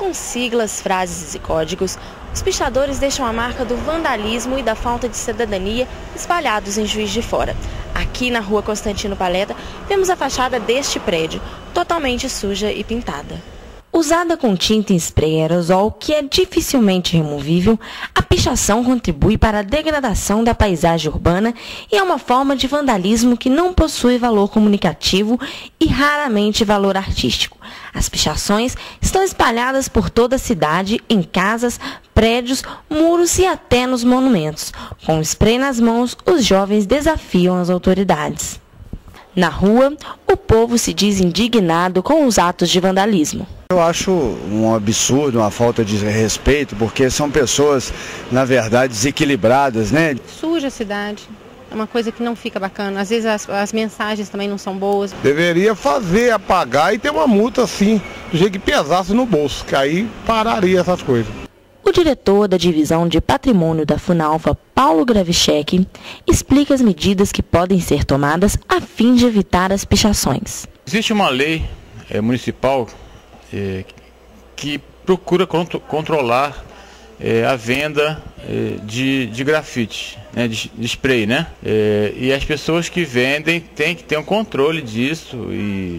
Com siglas, frases e códigos, os pichadores deixam a marca do vandalismo e da falta de cidadania espalhados em Juiz de Fora. Aqui na rua Constantino Paleta, vemos a fachada deste prédio, totalmente suja e pintada. Usada com tinta em spray aerosol, que é dificilmente removível, a pichação contribui para a degradação da paisagem urbana e é uma forma de vandalismo que não possui valor comunicativo e raramente valor artístico. As pichações estão espalhadas por toda a cidade, em casas, prédios, muros e até nos monumentos. Com o spray nas mãos, os jovens desafiam as autoridades. Na rua, o povo se diz indignado com os atos de vandalismo. Eu acho um absurdo, uma falta de respeito, porque são pessoas, na verdade, desequilibradas, né? Suja a cidade, é uma coisa que não fica bacana. Às vezes as mensagens também não são boas. Deveria fazer, apagar e ter uma multa assim, do jeito que pesasse no bolso, que aí pararia essas coisas. O diretor da Divisão de Patrimônio da Funalva, Paulo Gravichek, explica as medidas que podem ser tomadas a fim de evitar as pichações. Existe uma lei municipal que procura controlar a venda de grafite, né, de spray, né? E as pessoas que vendem têm que ter um controle disso e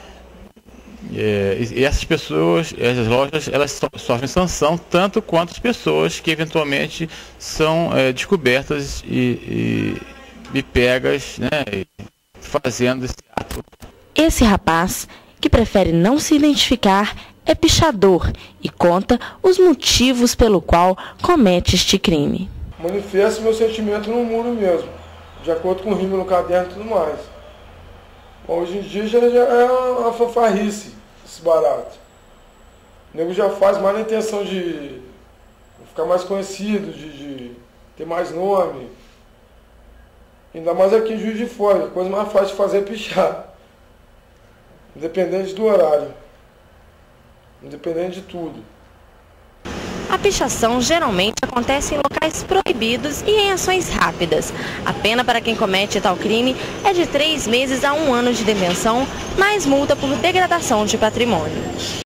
essas pessoas, essas lojas, elas sofrem sanção tanto quanto as pessoas que eventualmente são descobertas e pegas, né, fazendo esse ato. Esse rapaz, que prefere não se identificar, é pichador e conta os motivos pelo qual comete este crime. Manifesto meu sentimento no muro mesmo, de acordo com o rima no caderno e tudo mais. Hoje em dia já é uma fanfarrice esse barato. O nego já faz mais na intenção de ficar mais conhecido, de ter mais nome. Ainda mais aqui em Juiz de Fora, a coisa mais fácil de fazer é pichar. Independente do horário. Independente de tudo. A pichação geralmente acontece em locais proibidos e em ações rápidas. A pena para quem comete tal crime é de 3 meses a 1 ano de detenção, mais multa por degradação de patrimônio.